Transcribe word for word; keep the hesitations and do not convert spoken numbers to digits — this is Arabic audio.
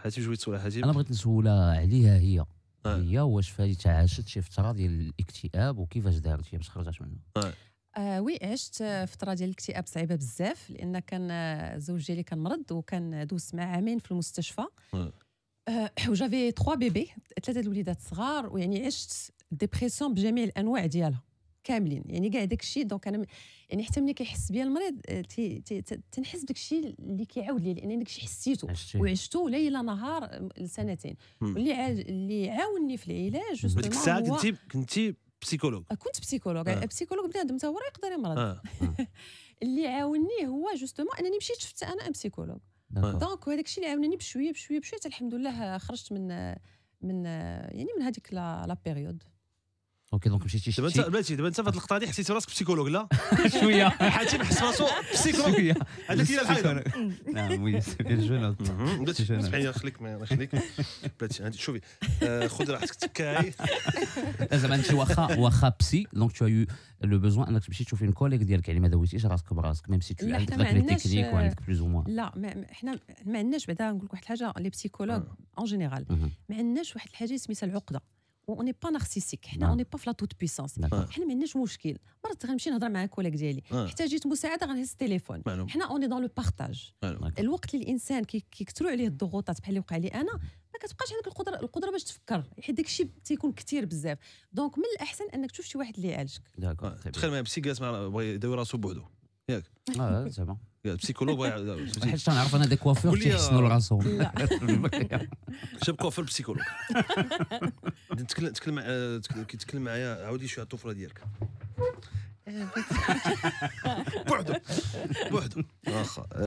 حاتم جويت سؤال حاتم. انا بغيت نسولها عليها هي آه. هي واش فايت عاشت شي فتره ديال الاكتئاب وكيفاش دارت هي باش خرجت منه؟ آه. آه وي عشت فتره ديال الاكتئاب صعيبه بزاف، لان كان الزوج ديالي كان مرض وكان دوزت معاه عامين في المستشفى. آه. آه وجافي ثلاثة بيبي، ثلاثه الوليدات صغار، ويعني عشت ديبرسيون بجميع الانواع ديالها كاملين. يعني كاع داك الشيء دونك انا يعني حتى ملي كيحس بيا المريض تي تي تنحس بداك الشيء اللي كيعاود لي، لان داك الشيء حسيته وعشته ليل نهار لسنتين. واللي عا... اللي عاونني في العلاج ديك الساعه هو كنتي كنتي بسيكولوج. كنت بسيكولوج. آه. بسيكولوج بنادم حتى هو راه يقدر يمرض. آه. اللي عاونني هو جوستومون انني مشيت شفت انا ام بسيكولوج. دونك هذاك الشيء اللي عاونني بشويه بشويه بشويه الحمد لله خرجت من من يعني من هذيك لا بيريود. اوكي دونك مشيتي دابا انت بلاتي دابا انت في هذه اللقطه هذه حسيتي راسك بسيكولوج لا شويه حاتم حس راسو بسيكولوج. هذاك هي الحاله. نعم وي سي جون بلاتي اسمعي خليك ما خليك بلاتي شوفي خذ راحتك تكاي. زعما انت واخا واخا بسي دونك تو يو لو بوزوان انك تمشي تشوفي الكوليك ديالك، يعني ما داويتيش راسك براسك ميم سي تو عندك داك لي تكنيك وعندك بلوز او موان. لا حنا ما عندناش بعدا نقول لك واحد الحاجه لي بسيكولوج اون جينيرال ما عندناش واحد الحاجه سميتها العقده. اوني با نارسيسيك، حنا اوني با فلا توت بويسونس، حنا ما عندناش مشكل. مرات غنمشي نهضر مع كوليك ديالي احتاجيت مساعده غنهز التليفون. حنا اوني دون لو بارطاج. الوقت اللي الانسان كيكثروا عليه الضغوطات بحال اللي وقع لي انا ما كتبقاش عندك القدره القدره باش تفكر، حيت داك الشيء تيكون كثير بزاف. دونك من الاحسن انك تشوف شي واحد اللي يعالجك. تخيل ما بسي جالس مع بغى يداوي راسو بوحدو ياك اه زعما بسيكولوج بغى حيت تنعرف انا دي كوافور تيحسنوا لراسهم. شاب كوافور بسيكولوج. نتكلم تكلم كيتكلم معايا عاودي شويه على الطفله ديالك بوحدو بوحدو واخا